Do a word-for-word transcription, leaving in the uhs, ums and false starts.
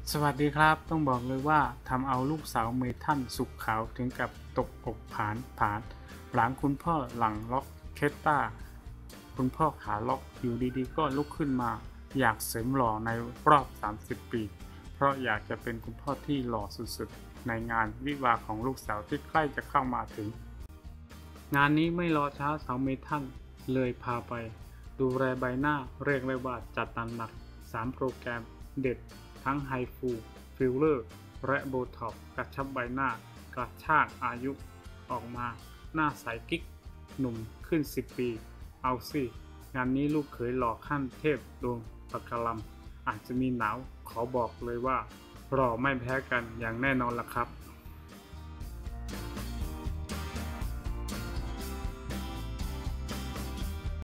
สวัสดีครับต้องบอกเลยว่าทำเอาลูกสาวเมทันสุขขาวถึงกับตกอกผานผานหลังคุณพ่อหลังล็อกเคตตาคุณพ่อขาล็อกอยู่ดีๆก็ลุกขึ้นมาอยากเสริมหล่อในรอบสามสิบปีเพราะอยากจะเป็นคุณพ่อที่หล่อสุดๆในงานวิวาห์ของลูกสาวที่ใกล้จะเข้ามาถึงงานนี้ไม่รอช้าสาวเมทันเลยพาไปดูแลใบหน้าเรียกได้ว่าจัดหนักสามโปรแกรมเด็ดทั้งไฮฟูฟิลเลอร์และโบท็อกซ์กระชับใบหน้ากระชากอายุออกมาหน้าใสกิ๊กหนุ่มขึ้นสิบปีเอาสิงานนี้ลูกเขยหล่อขั้นเทพดวงปะกะลำอาจจะมีหนาวขอบอกเลยว่าหล่อไม่แพ้กันอย่างแน่นอนล่ะครับ